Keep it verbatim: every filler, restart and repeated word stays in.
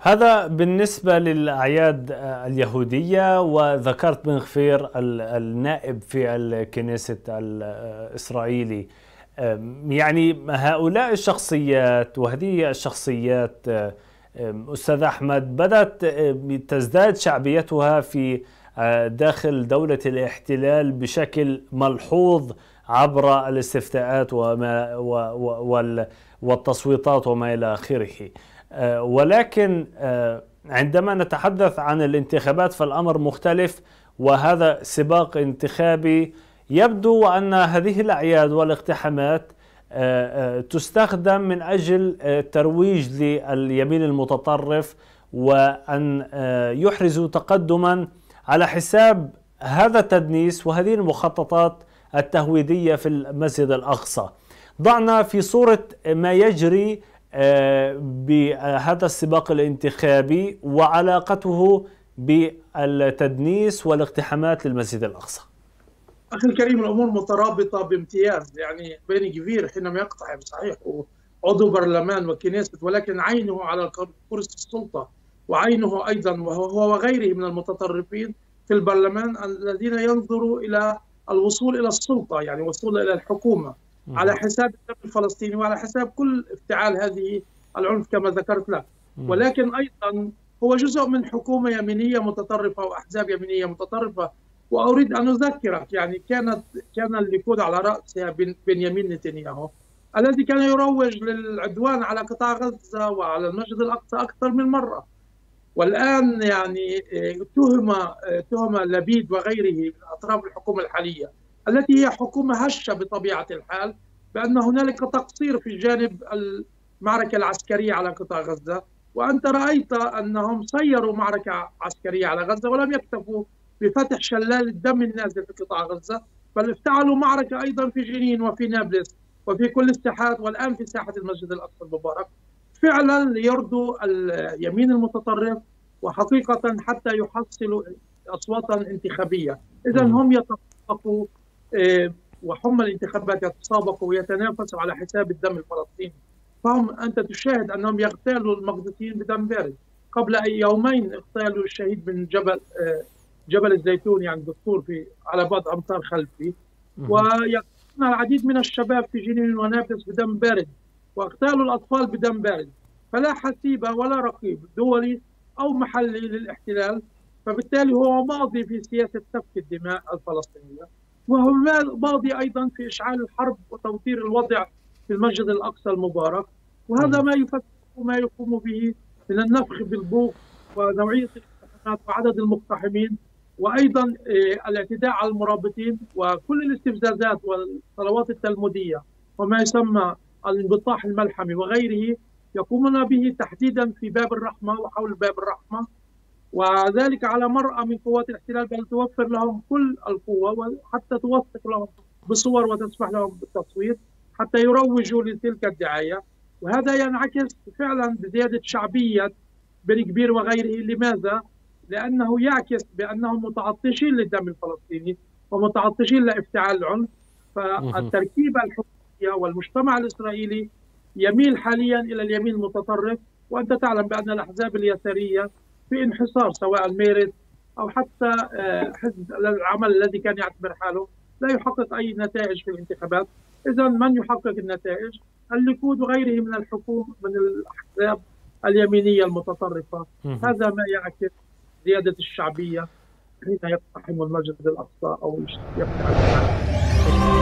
هذا بالنسبة للأعياد اليهودية. وذكرت بن غفير النائب في الكنيسة الإسرائيلي، يعني هؤلاء الشخصيات وهذه الشخصيات أستاذ أحمد بدأت تزداد شعبيتها في داخل دولة الاحتلال بشكل ملحوظ عبر الاستفتاءات وما والتصويتات وما إلى آخره. ولكن عندما نتحدث عن الانتخابات فالأمر مختلف، وهذا سباق انتخابي. يبدو أن هذه الأعياد والاقتحامات تستخدم من أجل ترويج لليمين المتطرف، وأن يحرزوا تقدما على حساب هذا التدنيس وهذه المخططات التهويدية في المسجد الأقصى. ضعنا في صورة ما يجري بهذا السباق الانتخابي وعلاقته بالتدنيس والاقتحامات للمسجد الأقصى. أخي الكريم، الأمور مترابطة بامتياز. يعني بن غفير حينما يقتحم صحيح عضو برلمان وكنيسة، ولكن عينه على كرسي السلطة، وعينه أيضا وهو وغيره من المتطرفين في البرلمان الذين ينظروا إلى الوصول إلى السلطة، يعني وصول إلى الحكومة على حساب الشعب الفلسطيني وعلى حساب كل افتعال هذه العنف كما ذكرت لك. ولكن أيضا هو جزء من حكومة يمينية متطرفة وأحزاب يمينية متطرفة. وأريد أن أذكرك، يعني كانت كان الليكود على رأسها بنيامين نتنياهو الذي كان يروج للعدوان على قطاع غزة وعلى المسجد الأقصى أكثر من مرة. والآن يعني تهم تهم لبيد وغيره من أطراف الحكومة الحالية التي هي حكومة هشة بطبيعة الحال، بأن هنالك تقصير في جانب المعركة العسكرية على قطاع غزة. وأنت رأيت أنهم سيروا معركة عسكرية على غزة ولم يكتفوا بفتح شلال الدم النازل في قطاع غزة، بل افتعلوا معركة أيضا في جنين وفي نابلس وفي كل الساحات، والآن في ساحة المسجد الأقصى المبارك، فعلا ليرضوا اليمين المتطرف وحقيقة حتى يحصلوا أصواتا انتخابية. إذا هم يتسابقوا، وحم الانتخابات يتسابقوا ويتنافسوا على حساب الدم الفلسطيني. فهم أنت تشاهد أنهم يغتالوا المقدسيين بدم بارد. قبل أي يومين اغتالوا الشهيد من جبل جبل الزيتون، يعني دكتور في على بعد أمتار خلفي، ويقتلون العديد من الشباب في جنين ونابلس بدم بارد، واغتالوا الأطفال بدم بارد. فلا حسيب ولا رقيب دولي أو محلي للاحتلال، فبالتالي هو ماضي في سياسة سفك الدماء الفلسطينية، وهو ماضي أيضا في إشعال الحرب وتوتير الوضع في المسجد الأقصى المبارك. وهذا ما يفسر ما يقوم به من النفخ بالبوق ونوعية الاقتحامات وعدد المقتحمين، وأيضا الاعتداء على المرابطين وكل الاستفزازات والصلوات التلمودية وما يسمى الانبطاح الملحمي وغيره يقومون به تحديدا في باب الرحمة وحول باب الرحمة، وذلك على مرأى من قوات الاحتلال، بل توفر لهم كل القوة وحتى توثق لهم بصور وتسمح لهم بالتصويت حتى يروجوا لتلك الدعاية. وهذا ينعكس فعلا بزيادة شعبية بن غفير وغيره. لماذا؟ لأنه يعكس بأنهم متعطشين للدم الفلسطيني ومتعطشين لافتعال العنف. فالتركيبة الحكومية والمجتمع الإسرائيلي يميل حاليا إلى اليمين المتطرف، وأنت تعلم بأن الأحزاب اليسارية في انحصار، سواء الميرت أو حتى حزب العمل الذي كان يعتبر حاله لا يحقق أي نتائج في الانتخابات. إذا من يحقق النتائج؟ الليكود وغيره من الحكومة من الأحزاب اليمينية المتطرفة. هذا ما يعكس زيادة الشعبية حين يقتحم المسجد الأقصى أو يفتح